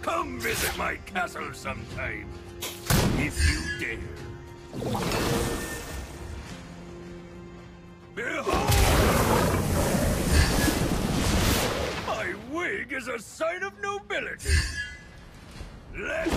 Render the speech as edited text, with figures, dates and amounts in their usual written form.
Come visit my castle sometime, if you dare. Behold! My wig is a sign of nobility. Let